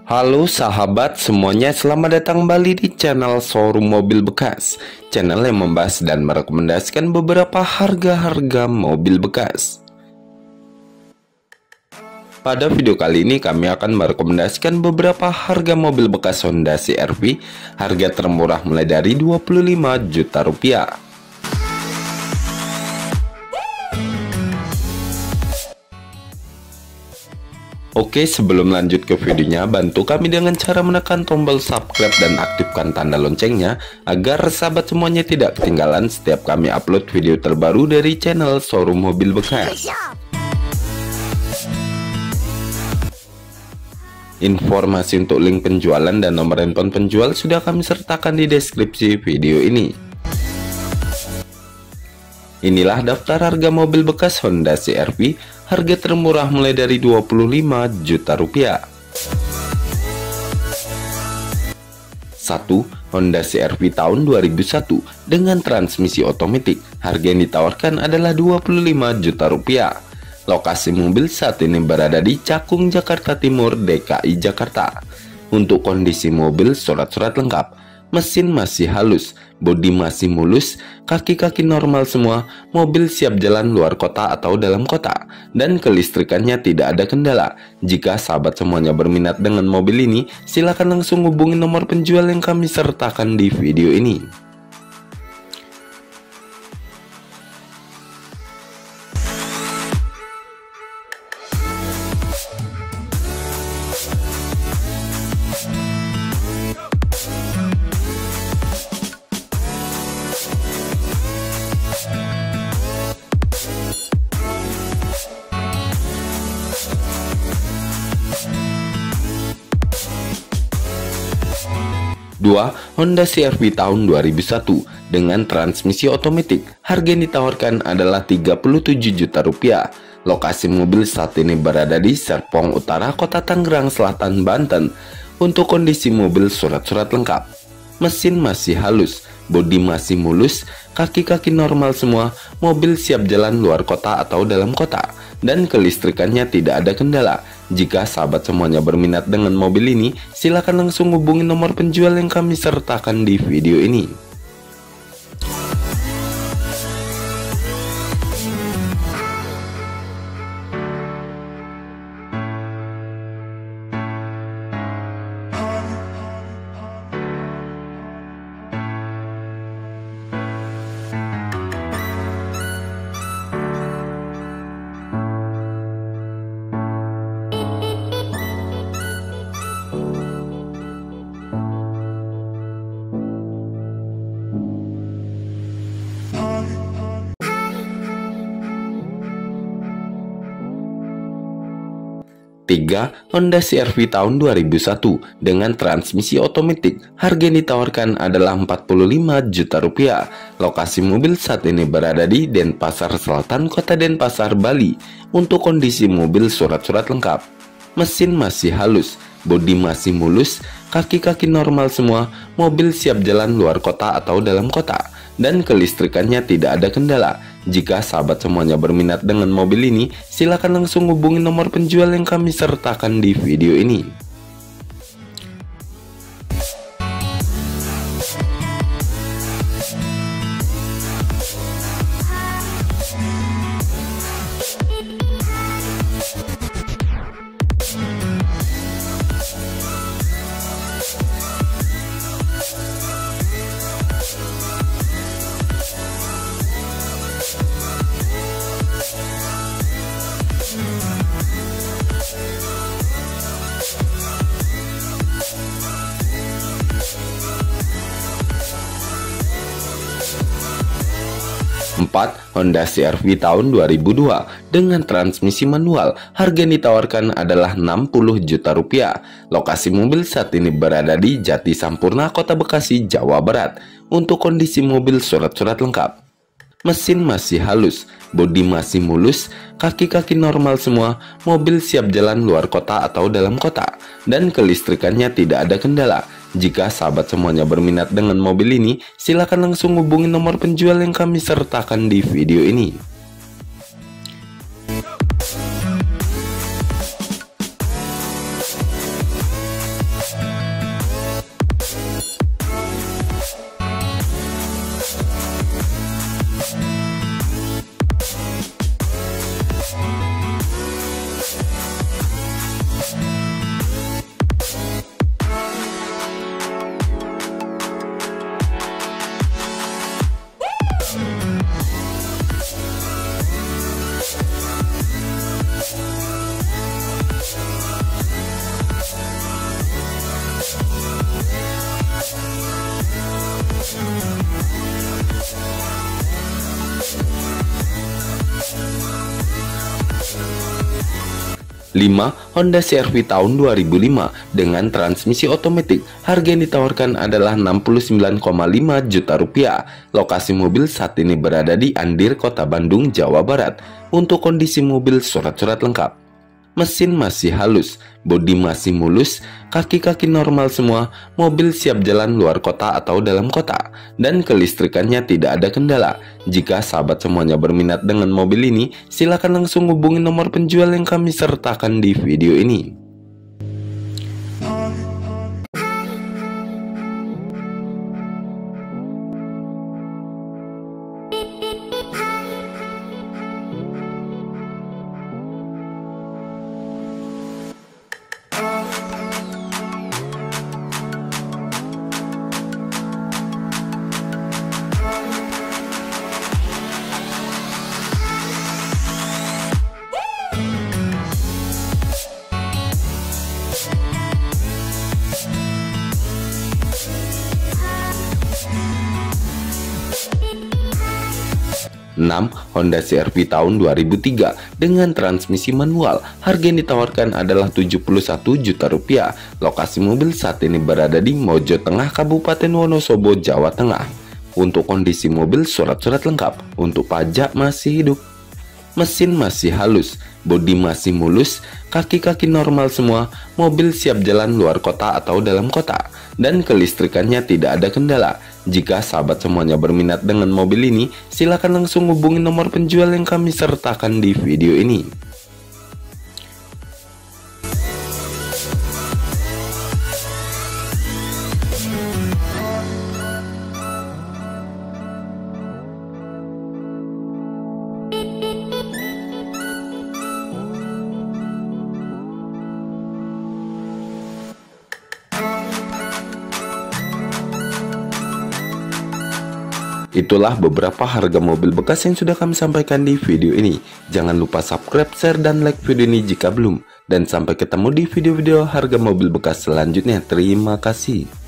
Halo sahabat semuanya, selamat datang kembali di channel Showroom Mobil Bekas, channel yang membahas dan merekomendasikan beberapa harga-harga mobil bekas. Pada video kali ini kami akan merekomendasikan beberapa harga mobil bekas Honda CR-V, harga termurah mulai dari 25 juta rupiah. Oke, sebelum lanjut ke videonya, bantu kami dengan cara menekan tombol subscribe dan aktifkan tanda loncengnya agar sahabat semuanya tidak ketinggalan setiap kami upload video terbaru dari channel Showroom Mobil Bekas. Informasi untuk link penjualan dan nomor handphone penjual sudah kami sertakan di deskripsi video ini. Inilah daftar harga mobil bekas Honda CR-V, harga termurah mulai dari 25 juta rupiah. 1. Honda CR-V tahun 2001 dengan transmisi otomatis, harga yang ditawarkan adalah 25 juta rupiah. Lokasi mobil saat ini berada di Cakung, Jakarta Timur, DKI Jakarta. Untuk kondisi mobil, surat-surat lengkap, mesin masih halus, bodi masih mulus, kaki-kaki normal semua, mobil siap jalan luar kota atau dalam kota, dan kelistrikannya tidak ada kendala. Jika sahabat semuanya berminat dengan mobil ini, silakan langsung hubungi nomor penjual yang kami sertakan di video ini. 2. Honda CR-V tahun 2001 dengan transmisi otomatis, harga yang ditawarkan adalah 37 juta rupiah. Lokasi mobil saat ini berada di Serpong Utara, Kota Tangerang Selatan, Banten. Untuk kondisi mobil, surat-surat lengkap, mesin masih halus, bodi masih mulus, kaki-kaki normal semua, mobil siap jalan luar kota atau dalam kota, dan kelistrikannya tidak ada kendala. Jika sahabat semuanya berminat dengan mobil ini, silakan langsung hubungi nomor penjual yang kami sertakan di video ini. 3. Honda CR-V tahun 2001 dengan transmisi otomatis, harga yang ditawarkan adalah 45 juta rupiah. Lokasi mobil saat ini berada di Denpasar Selatan, Kota Denpasar, Bali. Untuk kondisi mobil, surat-surat lengkap, mesin masih halus, bodi masih mulus, kaki-kaki normal semua, mobil siap jalan luar kota atau dalam kota, dan kelistrikannya tidak ada kendala. Jika sahabat semuanya berminat dengan mobil ini, silakan langsung hubungi nomor penjual yang kami sertakan di video ini. 4. Honda CR-V tahun 2002 dengan transmisi manual, harga yang ditawarkan adalah 60 juta rupiah. Lokasi mobil saat ini berada di Jati Sampurna, Kota Bekasi, Jawa Barat. Untuk kondisi mobil, surat-surat lengkap, mesin masih halus, bodi masih mulus, kaki-kaki normal semua, mobil siap jalan luar kota atau dalam kota, dan kelistrikannya tidak ada kendala. Jika sahabat semuanya berminat dengan mobil ini, silakan langsung hubungi nomor penjual yang kami sertakan di video ini. 5. 5. Honda CR-V tahun 2005 dengan transmisi otomatis. Harga yang ditawarkan adalah 69,5 juta rupiah. Lokasi mobil saat ini berada di Andir, Kota Bandung, Jawa Barat. Untuk kondisi mobil, surat-surat lengkap. Mesin masih halus, bodi masih mulus, kaki-kaki normal semua, mobil siap jalan luar kota atau dalam kota, dan kelistrikannya tidak ada kendala. Jika sahabat semuanya berminat dengan mobil ini, silakan langsung hubungi nomor penjual yang kami sertakan di video ini. 6. Honda CR-V tahun 2003 dengan transmisi manual. Harga yang ditawarkan adalah 71 juta rupiah. Lokasi mobil saat ini berada di Mojo Tengah, Kabupaten Wonosobo, Jawa Tengah. Untuk kondisi mobil, surat-surat lengkap. Untuk pajak masih hidup. Mesin masih halus, bodi masih mulus, kaki-kaki normal semua, mobil siap jalan luar kota atau dalam kota, dan kelistrikannya tidak ada kendala. Jika sahabat semuanya berminat dengan mobil ini, silakan langsung hubungi nomor penjual yang kami sertakan di video ini. Itulah beberapa harga mobil bekas yang sudah kami sampaikan di video ini. Jangan lupa subscribe, share, dan like video ini jika belum. Dan sampai ketemu di video-video harga mobil bekas selanjutnya. Terima kasih.